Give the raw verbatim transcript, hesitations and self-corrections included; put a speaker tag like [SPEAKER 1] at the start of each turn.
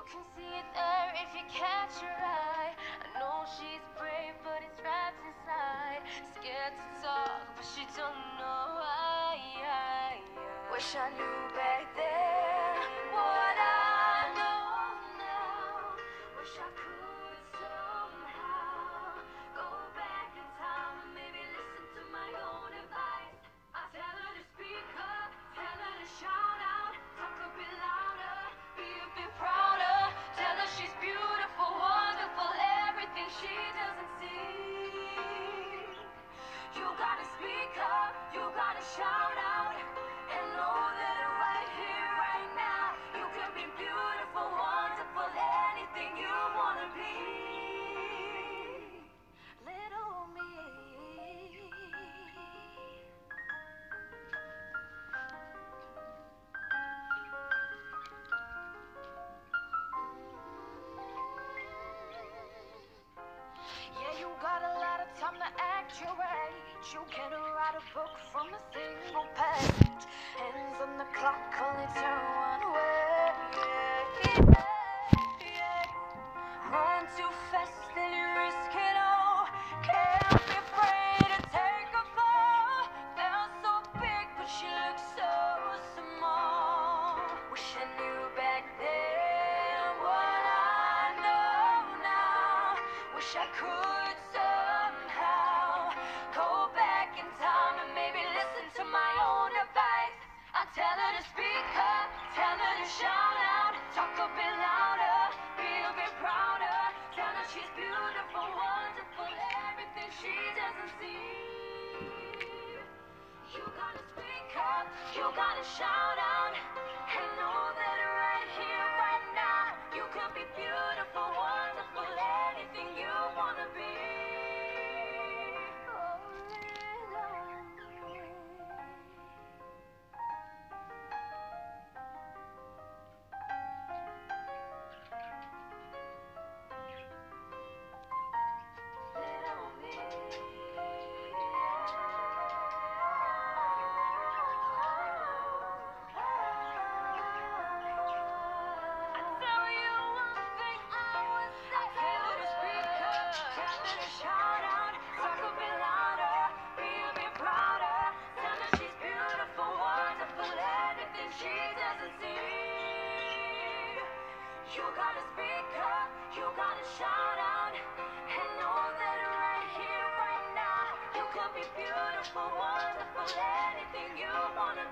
[SPEAKER 1] can see it there if you catch her eye. I know she's brave, but it's wrapped inside. Scared to talk, but she don't know why. Wish I knew back then what I know now. Wish I could somehow go back in time and maybe listen to my own advice. I tell her to speak up, tell her to shout out, talk a bit louder, be a bit prouder. Tell her she's beautiful, wonderful, everything she doesn't see. You gotta speak up, you gotta shout out, and know that right here, right now, you can be beautiful, wonderful, anything you wanna be. Little me. Yeah, you got a lot of time to act your age. You can't write a book from a single page. Hands on the clock, only turn one way. Yeah, yeah. Run too fast, then you risk it all. Can't be afraid to take a fall. Felt so big, but she looks so small. Wish I knew back then what I know now. Wish I could somehow go back in time and maybe listen to my own advice. I tell her to speak up, tell her to shout out, talk a bit louder, be a bit prouder. Tell her she's beautiful, wonderful, everything she doesn't see. You gotta speak up, you gotta shout out, and know that right here, right now, you can be beautiful, wonderful, anything you wanna be. Oh, little me. Little me. I tell you one thing I would say. Tell her to speak up, tell her to shout out, talk a bit louder, be a bit prouder. Tell her she's beautiful, wonderful, anything she doesn't see. You gotta speak up, you gotta shout out, and know that right here, right now, you could be beautiful, wonderful, anything you wanna